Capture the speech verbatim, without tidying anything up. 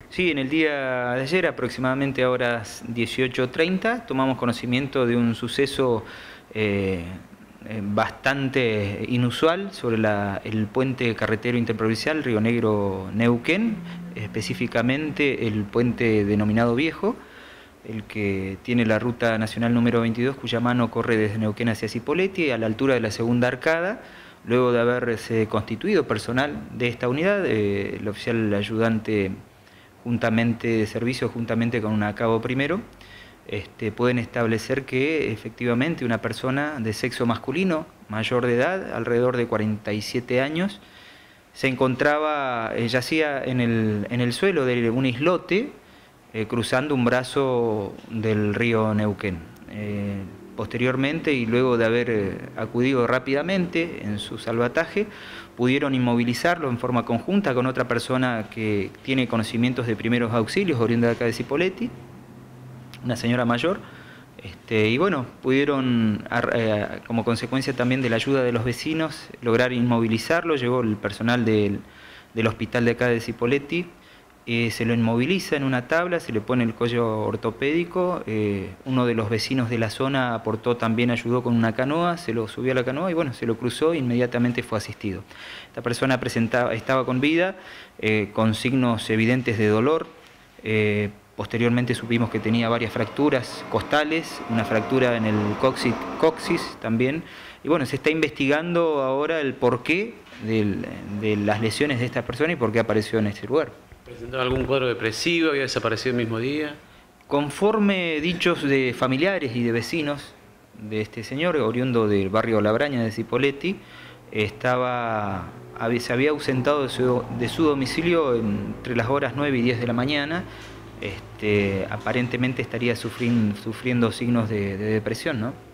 Sí, en el día de ayer, aproximadamente a horas dieciocho treinta, tomamos conocimiento de un suceso eh, eh, bastante inusual sobre la, el puente carretero interprovincial Río Negro-Neuquén, específicamente el puente denominado Viejo, el que tiene la ruta nacional número veintidós, cuya mano corre desde Neuquén hacia Cipolletti, a la altura de la segunda arcada. Luego de haberse constituido personal de esta unidad, eh, el oficial ayudante juntamente de servicio, juntamente con un cabo primero, este, pueden establecer que efectivamente una persona de sexo masculino, mayor de edad, alrededor de cuarenta y siete años, se encontraba, eh, yacía en el, en el suelo de un islote, eh, cruzando un brazo del río Neuquén. Eh, posteriormente, y luego de haber eh, acudido rápidamente en su salvataje, pudieron inmovilizarlo en forma conjunta con otra persona que tiene conocimientos de primeros auxilios, oriunda de acá de Cipolletti, una señora mayor. Este, y bueno, pudieron, eh, como consecuencia también de la ayuda de los vecinos, lograr inmovilizarlo. Llegó el personal del, del hospital de acá de Cipolletti, eh, se lo inmoviliza en una tabla, se le pone el cuello ortopédico. Eh, uno de los vecinos de la zona aportó también, ayudó con una canoa, se lo subió a la canoa y bueno, se lo cruzó e inmediatamente fue asistido. Esta persona presentaba, estaba con vida, eh, con signos evidentes de dolor. Eh, Posteriormente supimos que tenía varias fracturas costales, una fractura en el coxis, coxis también. Y bueno, se está investigando ahora el porqué de, de las lesiones de esta persona y por qué apareció en este lugar. ¿Presentaba algún cuadro depresivo? ¿Había desaparecido el mismo día? Conforme dichos de familiares y de vecinos de este señor, oriundo del barrio Labraña de Cipolletti, estaba, se había ausentado de su, de su domicilio entre las horas nueve y diez de la mañana. Este, aparentemente estaría sufriendo, sufriendo signos de, de depresión, ¿no?